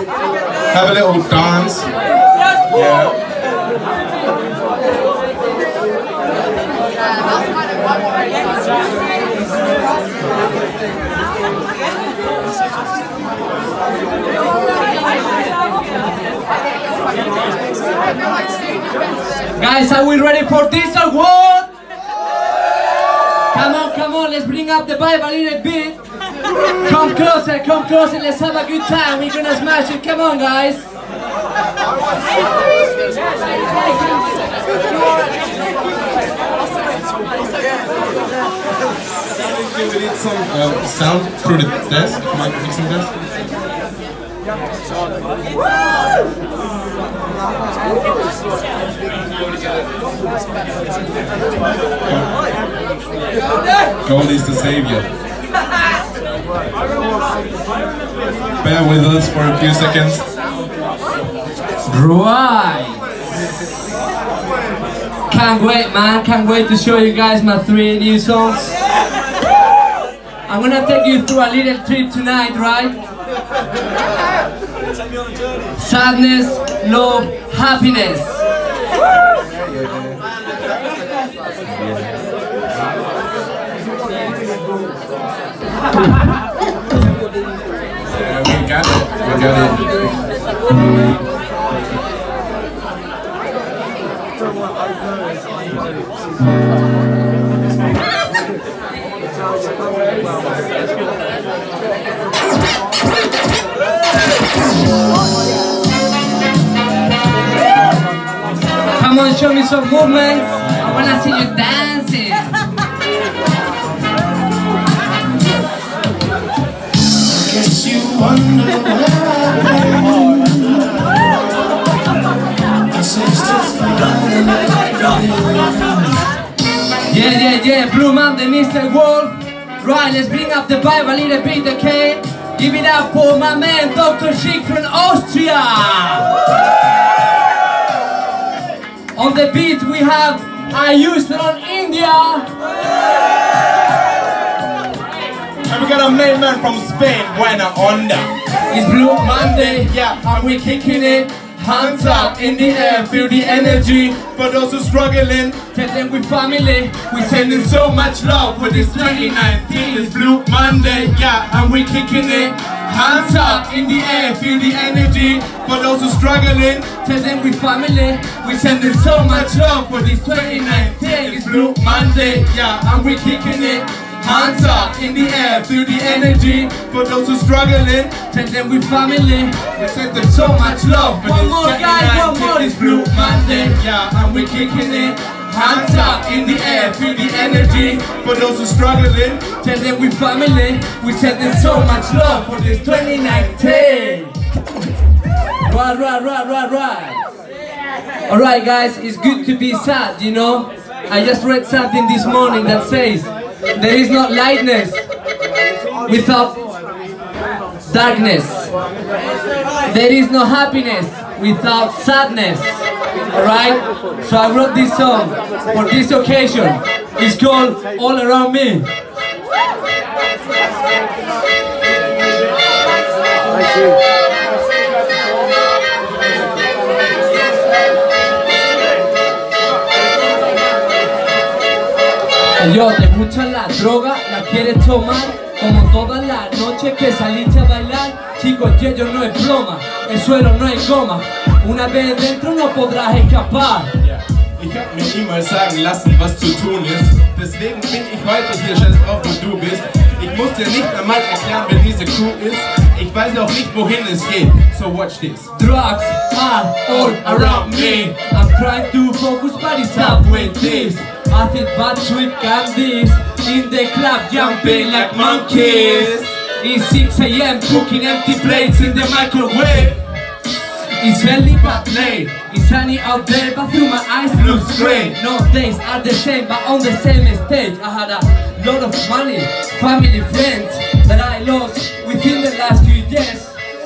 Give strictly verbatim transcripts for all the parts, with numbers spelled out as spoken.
have a little dance. Yeah. Guys, are we ready for this or what? Come on, come on, let's bring up the vibe a little bit. Come closer, come closer, let's have a good time. We're gonna smash it, come on guys. We need some uh, sound through the desk, mic mixing desk. Gold is the savior. Bear with us for a few seconds. Right. Can't wait, man. Can't wait to show you guys my three new songs. I'm gonna take you through a little trip tonight, right? Sadness, love, happiness. Yeah, we got it. We got it. Come on, show me some movements. I wanna see you dancing. Guess you wonder where I've been. I searched to find Yeah, yeah, yeah. Blue Monday, Mister Wolf. Right, let's bring up the vibe a little bit, okay? Give it up for my man, Doctor Schick from Austria. On the beat we have I used from India. And we got a main man from Spain, Buena Onda. It's Blue Monday, Yeah, and we kicking it. Hands up in the air, feel the energy. for those who struggling. Tell them we family. We sending so much love for this twenty nineteen. It's Blue Monday, yeah, and we kicking it. Hands up in the air, feel the energy. For those who struggling, Tell them we family. We sending so much love for this twenty nineteen. It's Blue Monday, yeah, and we kicking it. Hands up in the air, feel the energy. for those who struggling, Tell them we family. We send them so much love for One this more, twenty guys, nineteen. one more. It's Blue Monday, yeah, and we kicking it. Hands up in the air, feel the energy. for those who struggling. Tell them we family. We send them so much love for this twenty nineteen. Right, right, right, right, right. Alright guys, it's good to be sad, you know. I just read something this morning that says there is no lightness without darkness. There is no happiness without sadness. Alright? So I wrote this song for this occasion. It's called All Around Me. Thank you. Ellote, mucha la droga, la quieres tomar. Como toda la noche que saliste a bailar. Chicos, el yello no es broma, el suelo no es goma. Una vez dentro no podrás escapar. Ich hab mir niemals sagen lassen, was zu tun ist. Deswegen bin ich heute hier, scheiß auf, wo du bist. Ich muss dir nicht einmal erklären, wer diese Crew ist. Ich weiß auch nicht, wohin es geht. So watch this. Drugs are all around me. I'm trying to focus, but it's up with this. I think bad sweet candies. In the club, jumping like monkeys. It's six A M cooking empty plates in the microwave. It's early but late. It's sunny out there, but through my eyes looks great. No days are the same, but on the same stage. I had a lot of money, family, friends that I lost within the last few years. I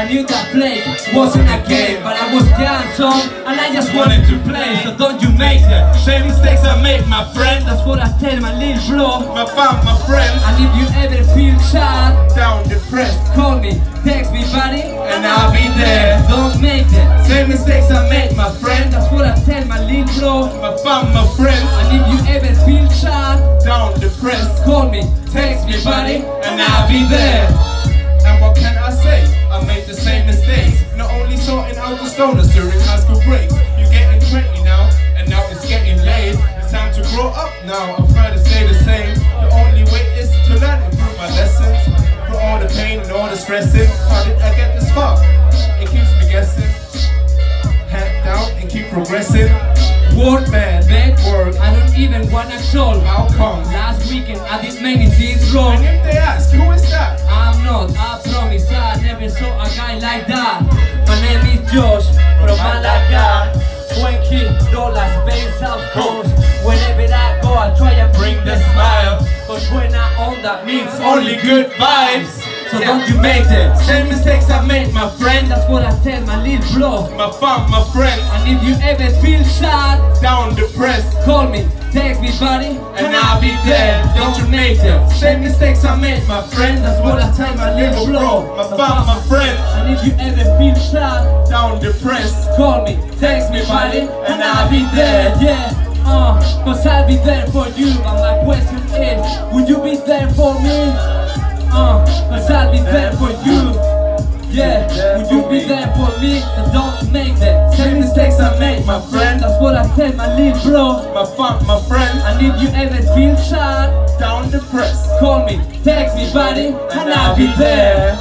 I knew that play wasn't a game, but I was young, son, and I just wanted to play. So don't you make the Same mistakes I make, my friend. That's what I tell my little bro. My fam, my friends. And if you ever feel sad, Down, depressed, call me, text me, buddy, and I'll be there. Don't make them Same mistakes I make, my friend. That's what I tell my little bro. My fam, my friends. And if you ever feel sad, Down, depressed, call me, text me, buddy, and I'll be there. And what can I say? I made the same mistakes. Not only sorting out the stoners during high school breaks. You're getting twenty now, and now it's getting late. It's time to grow up now. I'm trying to stay the same. The only way is to learn and improve my lessons. For all the pain and all the stressing. How did I get this far? It keeps me guessing. Head down and keep progressing. Work, Bad, bad work. I don't even wanna solve. How come? Last weekend I did many things wrong. And if they ask, who is that? I'm not, I promise I never saw a guy like that. My name is Josh from Malaga. Twenty dollars pays of course. Whenever I go I try and bring the smile. Cause when I own that means Only good vibes. So don't you make them Same mistakes I made, my friend. That's what I tell my little bro. My fam, my friends. And if you ever feel sad, Down, depressed, call me, text me, buddy, and I'll be there. Don't you make them Same mistakes I made, my friend. That's what I tell my little bro. My fam, my friends. And if you ever feel sad, Down, depressed, call me, text me, buddy, and I'll be there. Yeah, uh, cause I'll be there for you. And my question is, would you be there for me? Uh, cause I'll be there for you. Yeah, would you be there for me? Then don't make that Same mistakes I made, my friend. That's what I tell my little bro. My fam, my friends. And if you ever feel sad, Down, depressed, call me, text me, buddy, and I'll be there.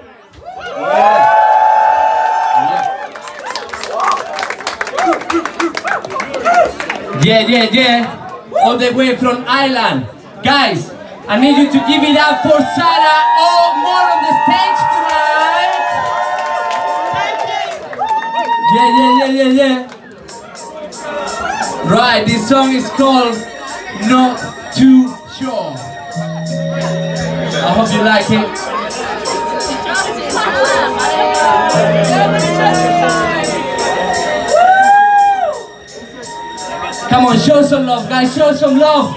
Yeah, yeah, yeah. All the way from Ireland. Guys, I need you to give it up for Sarah. Oh, more on the stage tonight. Yeah, yeah, yeah, yeah, yeah. Right, this song is called Not Too Sure. I hope you like it. Come on, show some love, guys, show some love.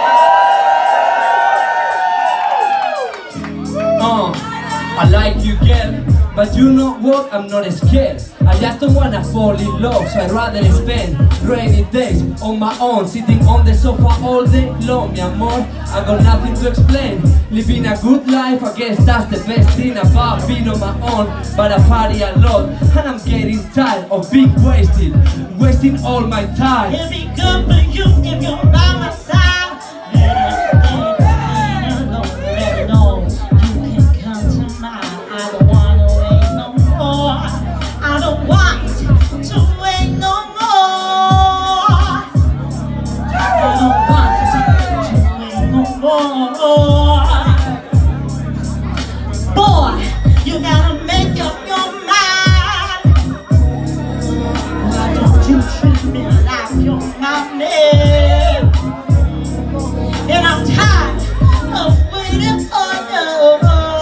Uh, I like you, girl, but you know what? I'm not scared. I just don't wanna fall in love, so I'd rather spend rainy days on my own, sitting on the sofa all day long. Mi amor, I got nothing to explain. Living a good life, I guess that's the best thing about being on my own. But I party a lot, and I'm getting tired of being wasted, wasting all my time. It'll be good for you if you're by my side. Let it go, let it know. You can come to mine. I don't wanna wait no more. I don't want to wait no more. I don't want to wait no more. Boy, you gotta make up your mind. Why don't you treat me like you're my man? And I'm tired of waiting for you.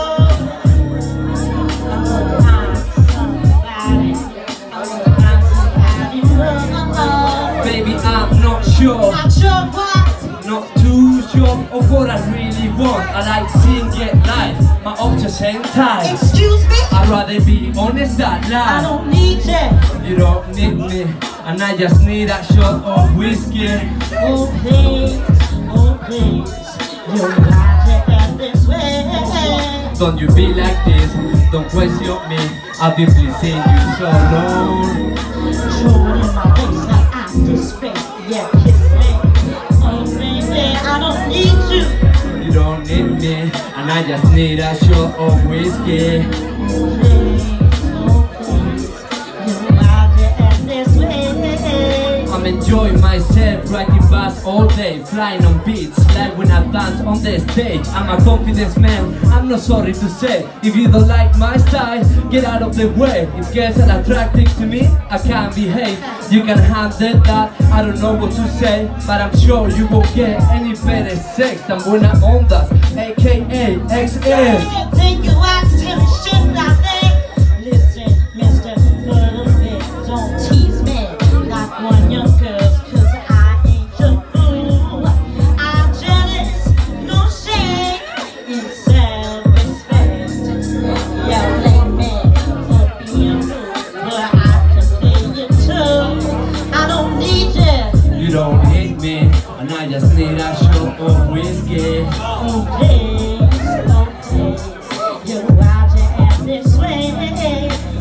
I'm gonna find somebody. I'm gonna find somebody. Baby, I'm not sure, Not sure what. not too sure of what I really want. I like seeing get life, my options hang tight. Excuse me? I'd rather be honest than I lie. don't need you. You don't need me, and I just need a shot of whiskey. Oh please, oh please, you got to act this way. Don't you be like this, don't question me. I've been pleasing you so long. Show it in my face like I'm disgraced. Yeah, kiss me. Oh baby, I don't need you. You don't need me, and I just need a shot of whiskey. Oh please, oh please, you got to act this way. I'm enjoying myself, riding bus all day, flying on beats, like when I dance on the stage. I'm a confidence man, I'm not sorry to say. If you don't like my style, get out of the way. If girls are attracted to me, I can't behave. You can handle that, I don't know what to say, but I'm sure you won't get any better sex than when I'm on that, aka X L. Take you out to the shit out there.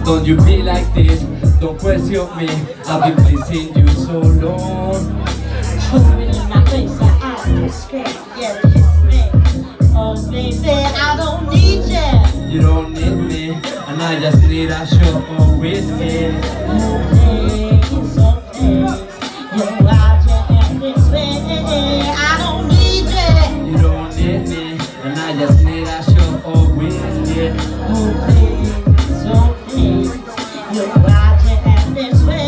don't you be like this, don't question me, I've been pleasing you so long. Moving in my face, I ask you straight, yeah, kiss me. Oh baby, I don't need you. You don't need me, and I just need a shot of whiskey. Okay, it's okay. You're out here this way. I don't need you. You don't need me, and I just need a shot of whiskey. Okay, it's okay. You're out here this way.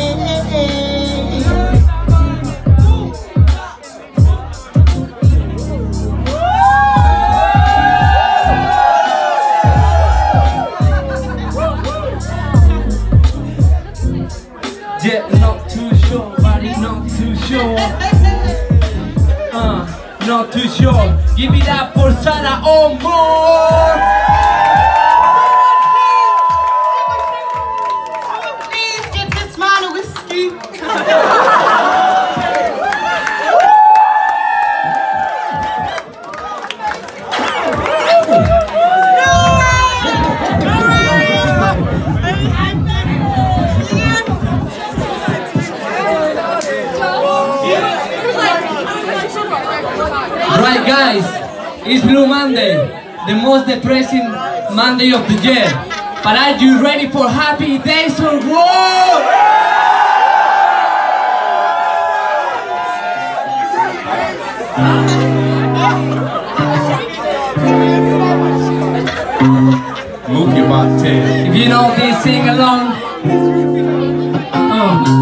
Yeah, not too sure, buddy, not too sure. Uh, not too sure. Give it up for Sarah or more. Please get this man a whiskey. Right guys, it's Blue Monday, the most depressing Monday of the year. But are you ready for happy days or what? Move your body. If you know this, sing along. Uh.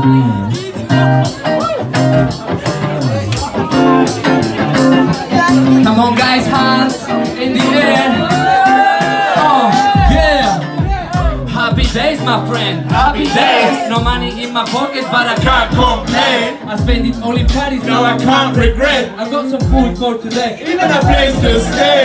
Come on guys, hands in the air. Oh, yeah. Happy days, my friend. Happy days. No money in my pockets, but I can't complain. I spend it all in parties, now I can't regret. I got some food for today, even a place to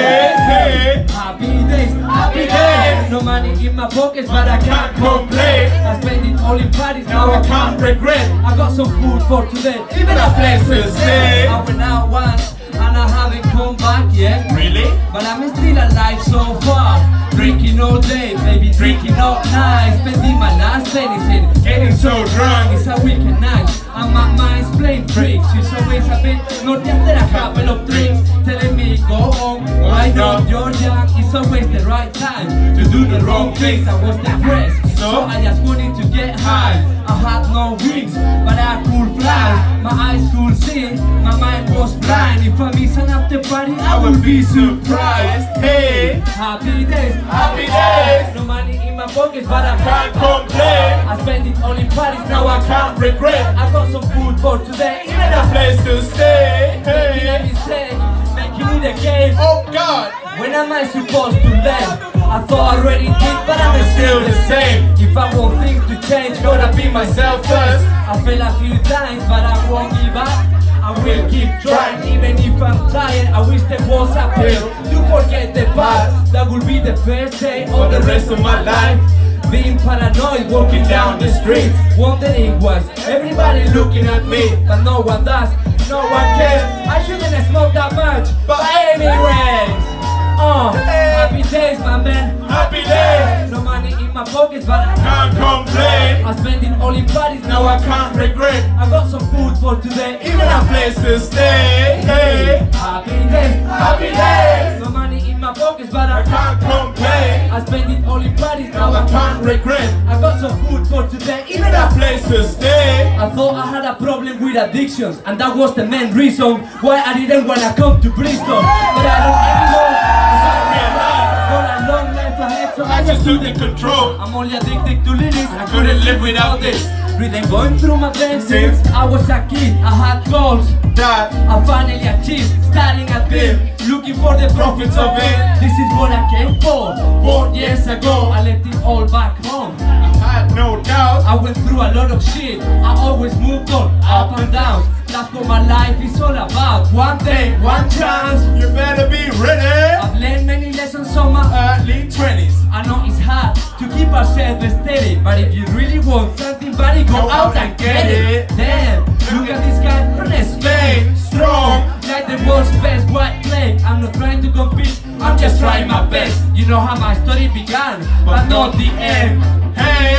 stay. Happy days, happy days. No money in my pockets, but I can't complain. I spend it all in parties, now I can't regret. I got some food for today, even a place to stay. I went out once and I haven't come back yet. Really? But I'm still alive so far. Drinking all day, baby, drinking all night. Spending my last pennies and getting so drunk. It's a weekend night and my mind's playing tricks. She's always a bit naughty after a couple of drinks, telling me go home, why not, you're young. It's always the right time to do the wrong things. I was depressed, so I just wanted to get high. I had no wings, but I could fly. My eyes could see, my mind was blind. If I miss an after party, I will be surprised. Hey, Happy days, happy days. no money in my pockets, but I Can't can't complain. I spend it all in parties, now I can't regret. I got some food for today, even a Place to stay. making a Hey. mistake, making it again. Oh God. When am I supposed to learn? I thought I already did, but I'm still the same. If I want things to change, gotta be myself first. I fell a few times, but I won't give up. I will keep trying, even if I'm tired. I wish there was a pill to forget the past. That will be the first day of the rest of my life. Being paranoid, walking down the street, wondering was everybody looking at me, but no one does, no one cares. I shouldn't smoke that much, but anyways. Oh, happy days, my man. Happy days. No money in my pockets, but I Can't complain. I spend it all in parties, now I can't regret. I got some food for today, Even a place to stay. Hey. happy days, Happy days. no money in my pockets, but I Can't complain. I spend it all in parties, now I can't regret. I got some food for today, even Even a a place to stay. I thought I had a problem with addictions, and that was the main reason why I didn't wanna come to Bristol. But I don't anymore. I realized I've got a long life ahead, so I I just just took the control. I'm only addicted to lyrics, I Couldn't live without this. Breathing going through my veins since I was a kid. I had goals That I finally achieved, starting at them, looking for the profits of it. This is what I came for. Four years ago, I left it all back home. I had no doubt. I went through a lot of shit. I always moved on, up and down. That's what my life is all about. One day, one chance. You better be ready. I've learned many lessons on my Early twenties. I know it's hard to keep ourselves steady, but if you really want something, buddy, go out and get it. Damn, look at this guy from Spain, strong, like the world's best white flag. I'm not trying to compete, I'm just trying my best. You know how my story began, but not the end. Hey.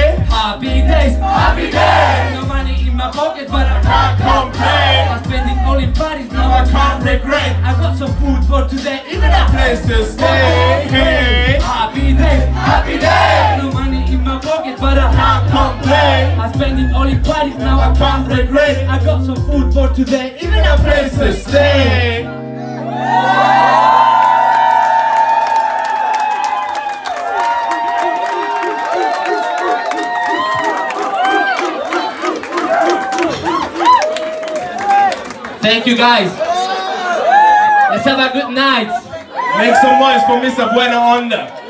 Happy days, happy days. No money in my pocket, but I can't complain. I'm spending all in parties, now I can't regret. I got some food for today, even a place to stay. Hey. Happy days, happy days. No money in my pocket, but I can't complain. I'm spending all in parties, now I can't regret. I got some food for today, even a place to stay. Thank you guys. Let's have a good night. Make some noise for Mister Buena Onda.